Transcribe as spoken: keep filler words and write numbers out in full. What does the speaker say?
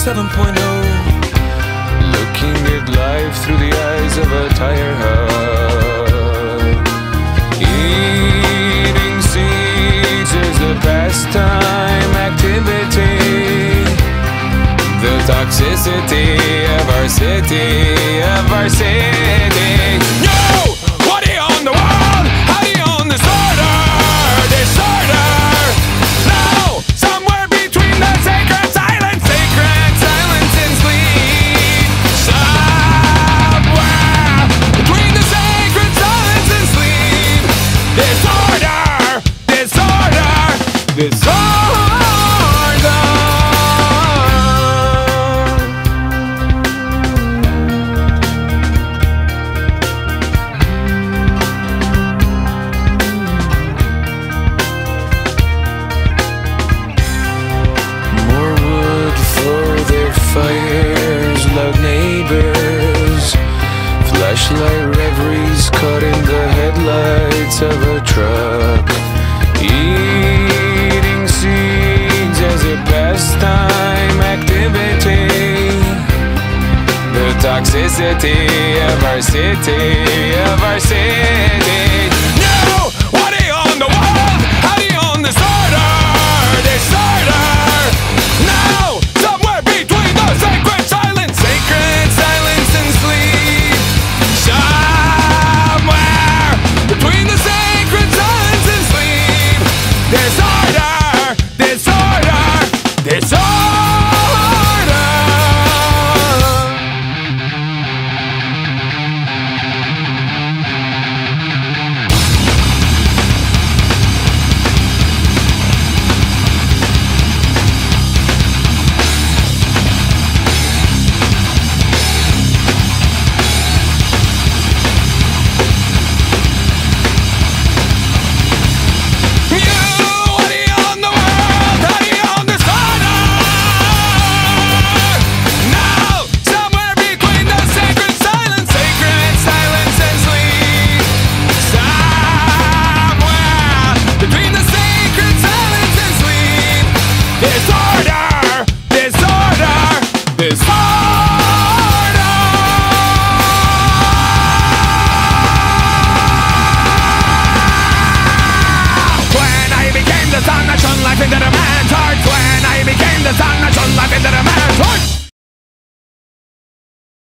seven point oh, looking at life through the eyes of a tire hub. Eating seeds is a pastime activity. The toxicity of our city, of our city. No! What do you own the world? How do you own disorder? Disorder! No! Somewhere between the sacred silence, sacred silence and sleep. Somewhere between the sacred silence and sleep. Disorder! Disorder! Disorder! Fires, loud neighbors, flashlight reveries caught in the headlights of a truck. Eating seeds as a pastime activity. The toxicity of our city, of our city. No! What do you own the world? How do you own disorder? Disorder! No! Sacred silence, sacred silence and sleep. Somewhere between the sacred silence and sleep. Disorder, disorder, disorder. Life into the man's heart. When I became the sun that shone life into the man's heart.